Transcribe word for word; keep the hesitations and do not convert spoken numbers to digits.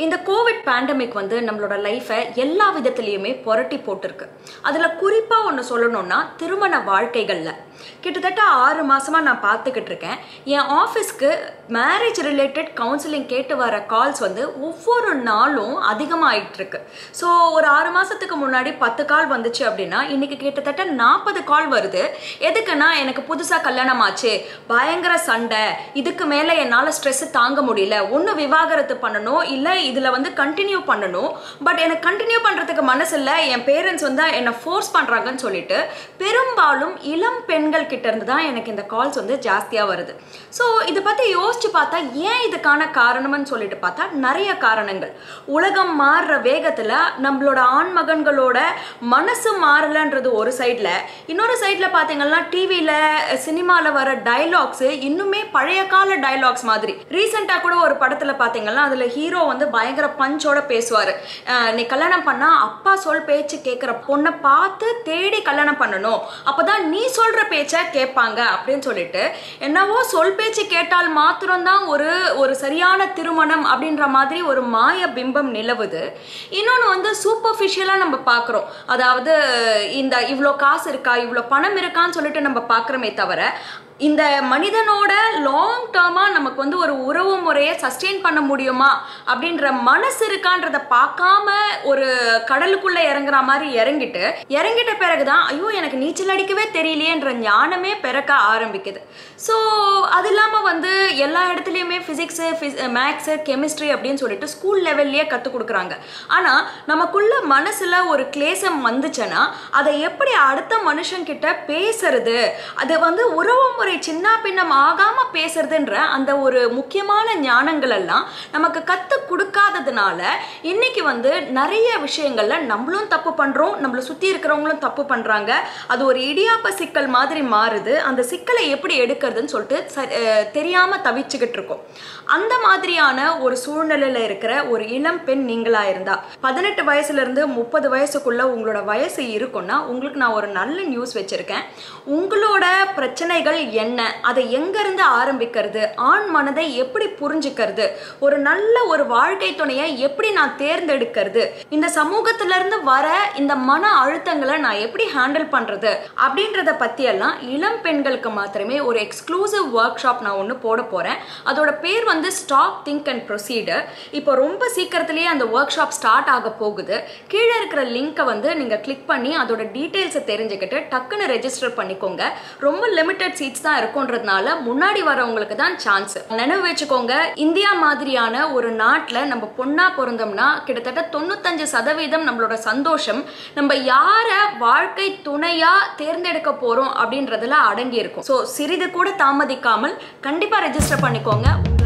இந்த Covid pandemic வந்து நம்மளோட லைஃபை எல்லா விதத்திலையுமே புரட்டி போட்டிருக்கு. அதில் குறிப்பாக ஒன்று சொல்லணும்னா திருமண வாழ்க்கைகளில் கிட்டத்தட்ட ஆறு மாதமாக நான் பார்த்துக்கிட்டு இருக்கேன். என் ஆஃபீஸ்க்கு மேரேஜ் ரிலேட்டட் கவுன்சிலிங் கேட்டு வர கால்ஸ் வந்து ஒவ்வொரு நாளும் அதிகமாகிட்டுருக்கு. ஸோ ஒரு ஆறு மாதத்துக்கு முன்னாடி பத்து கால் வந்துச்சு அப்படின்னா இன்றைக்கி கிட்டத்தட்ட நாற்பது கால் வருது. எதுக்குன்னா, எனக்கு புதுசாக கல்யாணம் ஆச்சு, பயங்கர சண்டை, இதுக்கு மேலே என்னால் ஸ்ட்ரெஸ்ஸு தாங்க முடியல, ஒன்று விவாகரத்து பண்ணணும், இல்லை இதில் வந்து கண்டினியூ பண்ணணும், பட் எனக்கு கண்டினியூ பண்ணுறதுக்கு மனசு இல்லை, என் பேரண்ட்ஸ் வந்து என்னை ஃபோர்ஸ் பண்ணுறாங்கன்னு சொல்லிட்டு பெரும்பாலும் இளம் பெண்கள் கிட்ட இருந்து தான் எனக்கு இந்த கால்ஸ் வந்து ஜாஸ்தியாக வருது. ஸோ இதை பற்றி யோசிச்சு பார்த்தா ஏன் இதுக்கான காரணம்னு சொல்லிட்டு பார்த்தா நிறைய காரணங்கள். உலகம் மாறுற வேகத்தில் நம்மளோட ஆண் மகன்களோட மனசு மாறலன்றது ஒரு சைடில், இன்னொரு சைடில் பார்த்தீங்கன்னா டிவியில் சினிமாவில் வர டைலாக்ஸு இன்னுமே பழைய கால டைலாக்ஸ் மாதிரி. ரீசெண்டாக கூட ஒரு படத்தில் பார்த்தீங்கன்னா அதில் ஹீரோ வந்து பயங்கர பஞ்சோட பேசுவார். நீ கல்யாணம் பண்ணால் அப்பா சொல் பேச்சு கேட்குற பொண்ணை பார்த்து தேடி கல்யாணம் பண்ணணும், அப்போ தான் நீ சொல்கிற பேச்சை கேட்பாங்க அப்படின்னு சொல்லிட்டு, என்னவோ சொல் பேச்சு கேட்டால் மாத்திரம்தான் ஒரு ஒரு சரியான திருமணம் அப்படின்ற மாதிரி ஒரு மாய பிம்பம் நிலவுது. இன்னொன்று வந்து சூப்பர்ஃபிஷியலாக நம்ம பார்க்குறோம். அதாவது இந்த இவ்வளோ காசு இருக்கா, இவ்வளோ பணம் இருக்கான்னு சொல்லிட்டு நம்ம பார்க்குறோமே தவிர, இந்த மனிதனோட லாங் டேர்மாக நமக்கு வந்து ஒரு உறவு முறையை சஸ்டெயின் பண்ண முடியுமா அப்படின்ற மனசு இருக்கான்றதை பார்க்காம ஒரு கடலுக்குள்ளே இறங்குற மாதிரி இறங்கிட்டு இறங்கிட்ட பிறகுதான் ஐயோ எனக்கு நீச்சல் அடிக்கவே தெரியலையேன்ற ஞானமே பிறக்க ஆரம்பிக்குது. ஸோ அது இல்லாமல் வந்து எல்லா இடத்துலையுமே ஃபிசிக்ஸு ஃபிஸ் மேக்ஸு கெமிஸ்ட்ரி அப்படின்னு சொல்லிட்டு ஸ்கூல் லெவல்லையே கற்றுக் கொடுக்குறாங்க. ஆனால் நமக்குள்ள மனசில் ஒரு கிளேசம் வந்துச்சுன்னா அதை எப்படி அடுத்த மனுஷங்கிட்ட பேசுறது, அது வந்து உறவு முறை சின்ன பின்னம் ஆகாம பேசுறதுன்ற அந்த ஒரு முக்கியமான ஞானங்கள் எல்லாம் நமக்கு கத்து கொடுக்காததுனால இன்னைக்கு வந்து நிறைய விஷயங்கள்ல நம்மளும் தப்பு பண்றோம், நம்மளை சுத்தி இருக்கிறவங்களும் தப்பு பண்றாங்க. அது ஒரு இடியாப்ப சிக்கல் மாதிரி மாறுது. அந்த சிக்கலை எப்படி எடுக்கிறதுன்னு சொல்லிட்டு தெரியாம தவிச்சுக்கிட்டு இருக்கோம். அந்த மாதிரியான ஒரு சூழ்நிலையில இருக்கிற ஒரு இளம் பெண் நீங்களா இருந்தா, பதினெட்டு வயசுல இருந்து முப்பது வயசுக்குள்ள உங்களோட வயசு இருக்குன்னா உங்களுக்கு நான் ஒரு நல்ல நியூஸ் வச்சிருக்கேன். உங்களோட பிரச்சனைகள் என்ன, அதை எங்க இருந்து ஆரம்பிக்கிறது, ஆண் மனதை எப்படி புரிஞ்சுக்கிறது, ஒரு நல்ல ஒரு வாழ்க்கை துணையை எப்படி நான் தேர்ந்தெடுக்கிறது, இந்த சமூகத்துல இருந்து வர இந்த மன அழுத்தங்களை நான் எப்படி ஹேண்டில் பண்றது அப்படின்றத பத்தி எல்லாம் இளம் பெண்களுக்கு மாத்திரமே ஒரு எக்ஸ்க்ளூசிவ் ஒர்க் ஷாப் நான் ஒன்று போட போறேன். அதோட பேர் வந்து ஸ்டாப் திங்க் அண்ட் ப்ரொசீடர். இப்போ ரொம்ப சீக்கிரத்திலேயே அந்த ஒர்க் ஷாப் ஸ்டார்ட் ஆக போகுது. கீழே இருக்கிற லிங்கை வந்து நீங்க கிளிக் பண்ணி அதோட டீடைல்ஸை தெரிஞ்சுக்கிட்டு டக்குன்னு ரெஜிஸ்டர் பண்ணிக்கோங்க. ரொம்ப லிமிடெட் சீட்ஸ் தான் இருக்கும்ன்றதுனால முன்னாடி வரவங்களுக்கு தான் சான்ஸ். நினைவு வச்சுக்கோங்க, இந்தியா மாதிரியான ஒரு நாட்டில் நம்ம பொண்ணா பிறந்தோம்னா கிட்டத்தட்ட தொண்ணூத்தஞ்சு சதவீதம் நம்மளோட சந்தோஷம் நம்ம யார வாழ்க்கை துணையா தேர்ந்தெடுக்க போறோம் அப்படின்றதுல அடங்கி இருக்கும். ஸோ சிறிது கூட தாமதிக்காமல் கண்டிப்பா ரெஜிஸ்டர் பண்ணிக்கோங்க.